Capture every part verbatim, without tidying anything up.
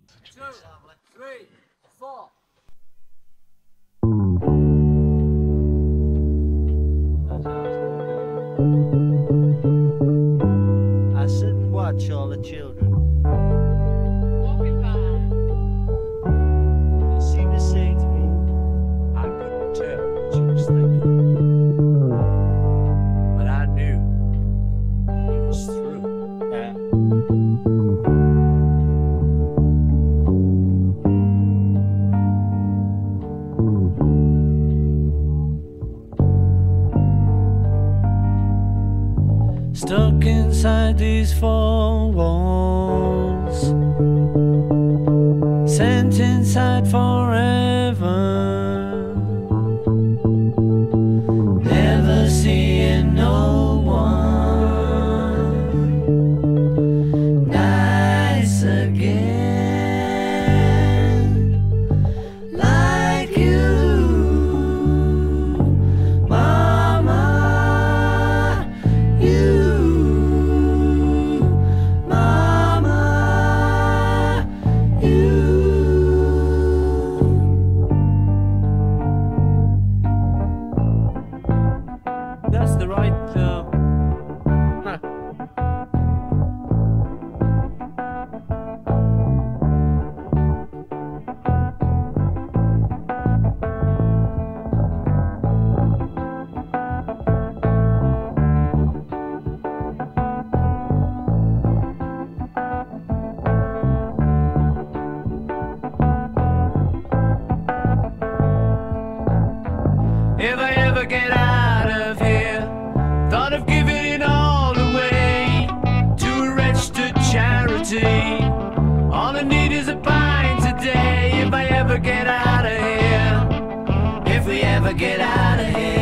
two, three, four. I sit and watch all the children. Walking by. They seem to say to me, I couldn't tell what she was thinking. But I knew he was through. Yeah. Stuck inside these four walls, sent inside forever, never seeing no one nice again, like you, Mama, you. That's the right, uh, huh. If I ever get out of here, thought of giving it all away to a registered charity. All I need is a pint today. If I ever get out of here, if we ever get out of here.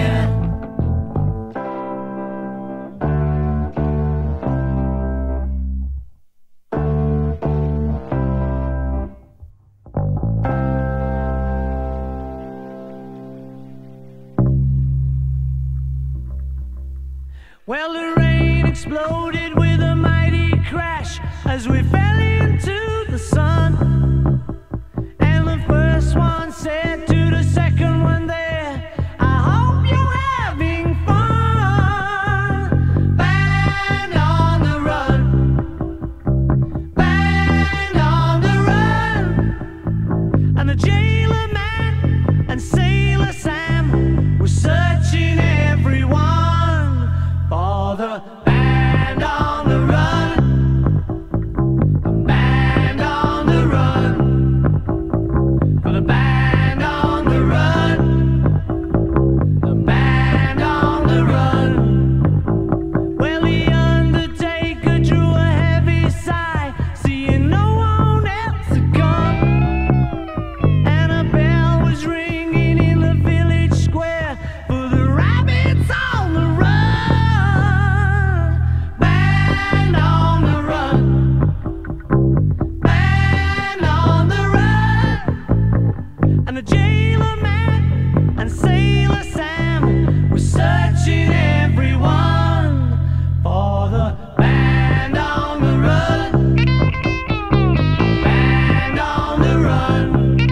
Well, the rain exploded with a mighty crash as we fell into the sun. And the first one said to the second one there, I hope you're having fun. Band on the run, band on the run. And the jailer man and Sailor Sam were searching everyone for the band on the run, the band on the run, for the band on the run, the band on the run. Well, the undertaker drew a heavy sigh, seeing no one else to come, and a bell was ringing in the village square for the rabbits on the run. And the jailer man and Sailor Sam were searching everyone for the band on the run, band on the run.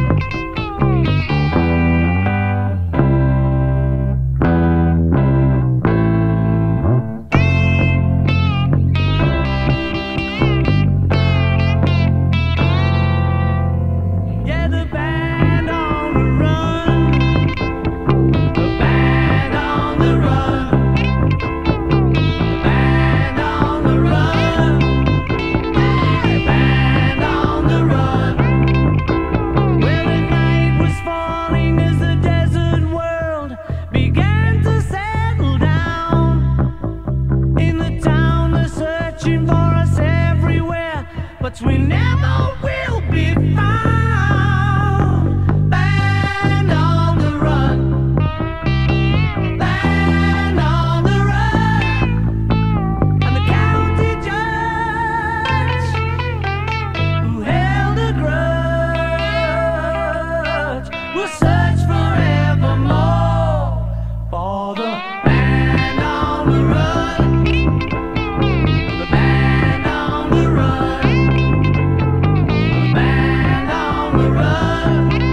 Yeah, the band on the run, the band on the run, the band on the run, the band on the run. Well, the night was falling as the desert world began to settle down. In the town they're searching for us everywhere, but we never will be found. Band on the run, band on the run. And the county judge who held a grudge will search forevermore for the band on the run, the band on the run, the band one.